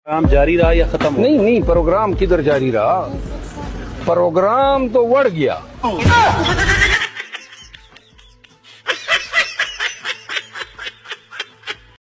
काम जारी रहा या खत्म हो? नहीं नहीं, प्रोग्राम किधर जारी रहा, प्रोग्राम तो बढ़ गया।